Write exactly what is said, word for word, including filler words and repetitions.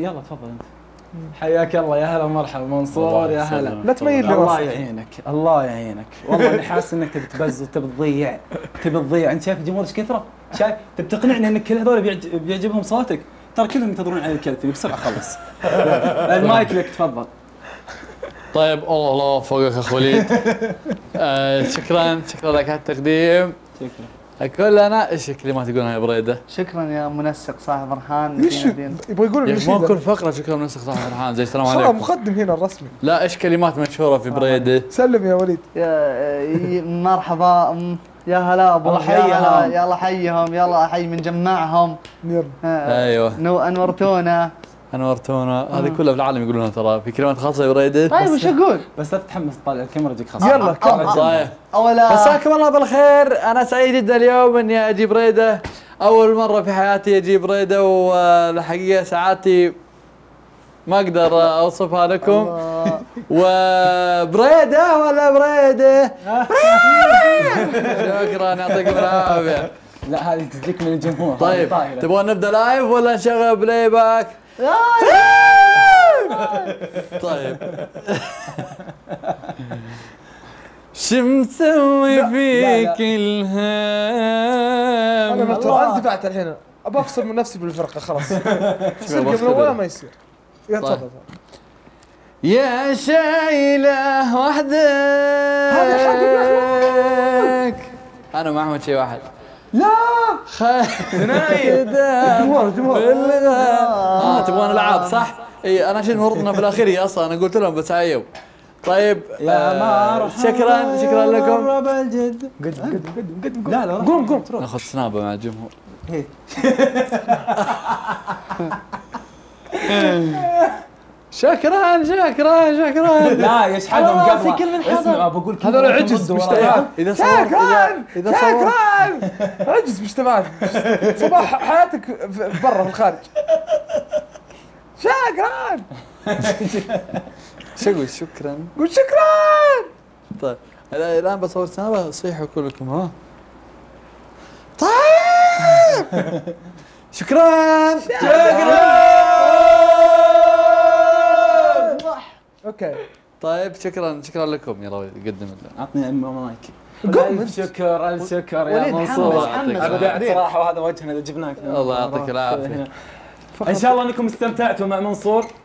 يلا تفضل انت. حياك الله، يا هلا ومرحبا منصور، يا هلا. لا تميل لي الله راسك. يعينك، الله يعينك، والله اني حاسس انك تبي تبز وتبي تضيع، تبي تضيع. انت شايف الجمهور ايش كثره؟ شايف تبي تقنعني ان كل هذول بيعج... بيعجبهم صوتك؟ ترى كلهم ينتظرون على الكلفي، بسرعه خلص. المايك لك تفضل. طيب الله الله فوقك اخ وليد. آه شكرا شكرا لك على التقديم. شكرا. اقول انا ايش الكلمات يقولونها يا بريده؟ شكرا يا منسق صاحب فرحان. ليش يبغى يقول يا النشيد؟ مو كل فقره شكرا منسق صاحب فرحان زي السلام خلاص عليكم. مقدم هنا الرسمي. لا ايش كلمات مشهوره في بريده؟ سلم يا وليد. يا مرحبا، أم، يا هلا ابو، الله يا حيهم. هلا، يلا حيهم، يلا حي من جمعهم. يلا. آه، ايوه نو انورتونا. انورتونا. هذه كلها في العالم يقولونها ترى. في كلمات خاصه يا بريده؟ طيب وش اقول؟ بس لا تتحمس تطالع الكاميرا تجيك خلاص. يلا كمل. طيب اولا مساكم الله بالخير. انا سعيد جدا اليوم اني اجي بريده، اول مره في حياتي اجي بريده، والحقيقه سعادتي ما اقدر اوصفها لكم. وبريده ولا بريده؟ شكرا يعطيكم العافيه. لا هذه تجيك من الجمهور. طيب طايرة. تبغون نبدا لايف ولا نشغل بلاي باك؟ طيب شو مسوي فيك الهام؟ انا مفتوح دفعت الحين، ابى افصل من نفسي بالفرقه خلاص. يصير قبل ولا ما يصير. يا طيب. تفضل. يا شايله وحدك. انا مع احمد شيء واحد. لا ثنائي جمهور جمهور. اه تبغون العاب صح؟ اي انا شفت مرضنا في الاخير اصلا، انا قلت لهم بس عيوا. طيب يا آه مرحبا شكرا شكرا لكم. مرحبا بالجد. قدم قدم قدم قدم. لا لا قوم قوم. ناخذ سنابه مع الجمهور. شكرا شكرا شكرا. لا يشحذهم خلاص، قبل. كل من حضر. اسمع بقول كل هذول مرة عجز تمد وراي. مجتمعات. اذا صورت شكرا اذا صورت شكرا. عجز مجتمعات. صباح حياتك في- برا في الخارج. شكرا. شو اقول شكرا؟ قول شكرا. طيب الان بصور سنابه صيحوا كلكم ها. طيب شكرا شكرا. اوكي. طيب شكرا شكرا لكم. يلا وليد قدم لنا. عطني المايك. قوم. الف شكر الف شكر يا وليد منصور. حمس حمس. ابدعت صراحه، وهذا وجهنا اذا جبناك. الله يعطيك العافيه. ان شاء الله انكم استمتعتوا مع منصور.